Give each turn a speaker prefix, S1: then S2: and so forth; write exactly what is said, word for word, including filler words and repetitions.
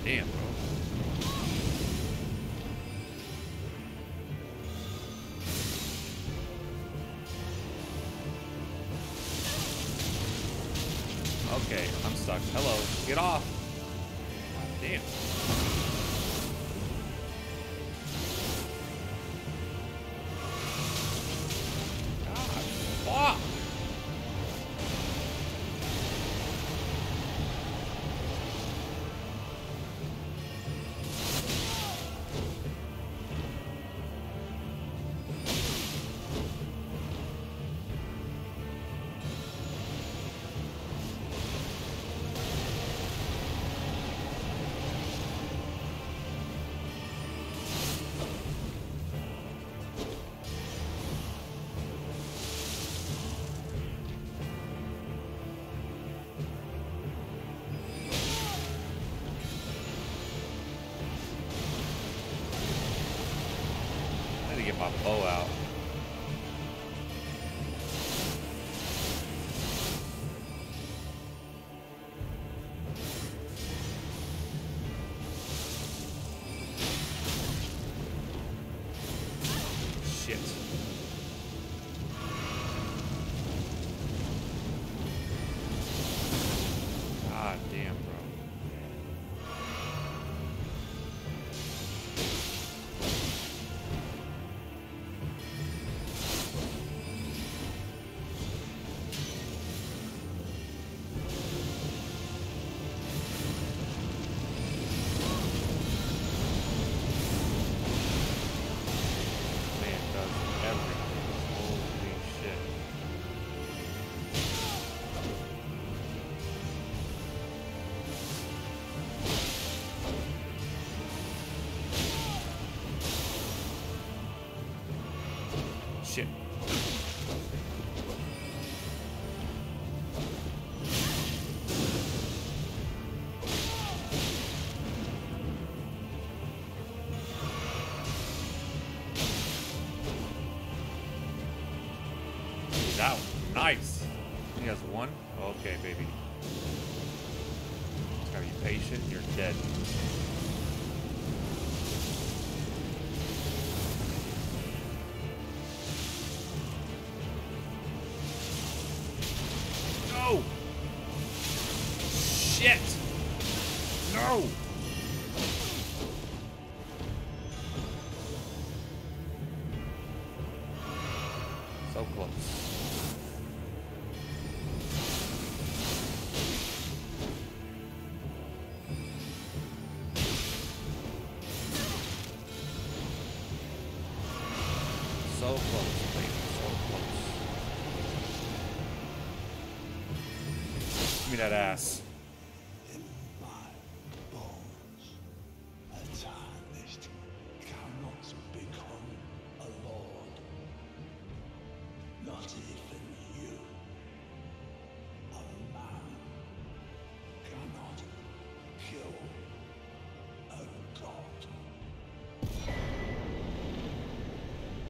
S1: Damn, bro. Okay, I'm stuck. Hello. Get off. God damn. God, fuck. I need to get my bow out. Shit. God damn, bro. Man does everything. Holy shit. Shit. That was nice. He has one? Okay, baby. Just gotta be patient. You're dead. No! Shit! No! So close. So close, baby. So close. Give me that ass.